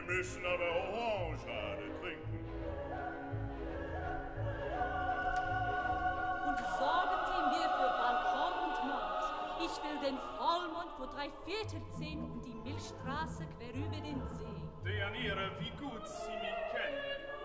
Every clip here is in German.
müssen aber Orangeade trinken. Und sorgen Sie mir für Balkon und Mond. Ich will den Vollmond, wo 3/4 sehen und die Milchstraße quer über den See. Deianira, wie gut Sie mich kennen.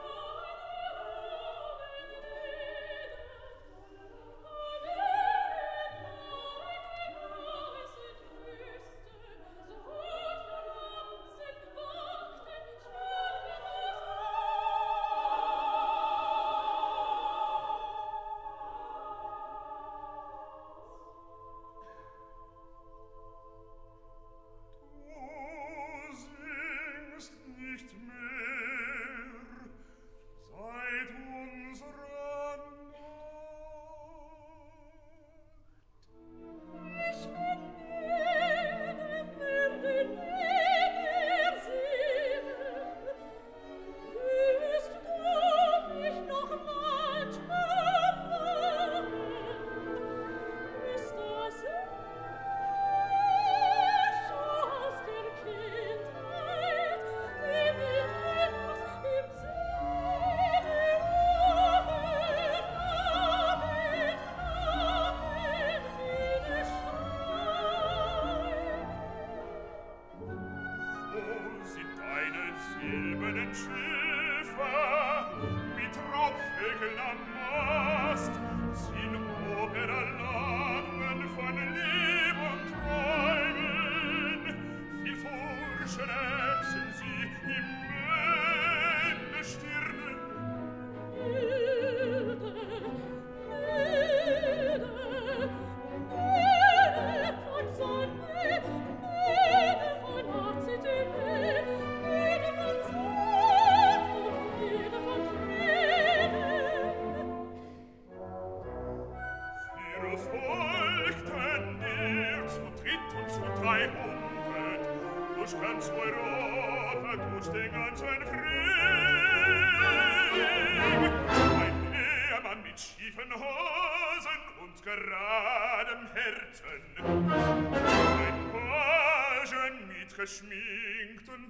Geschminkten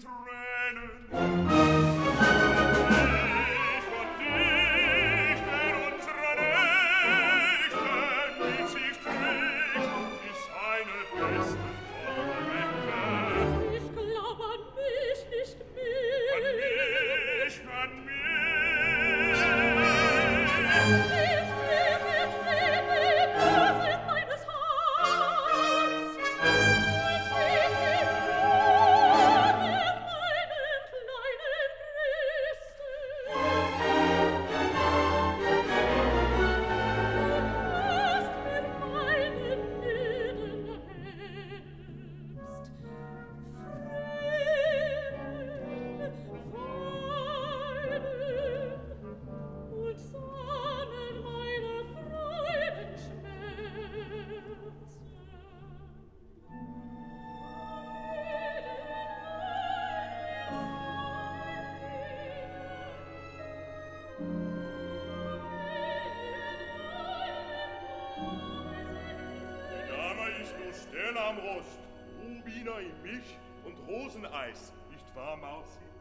Tränen. Sterne am Rost, Rubiner in Milch und Roseneis, nicht wahr, Mausi?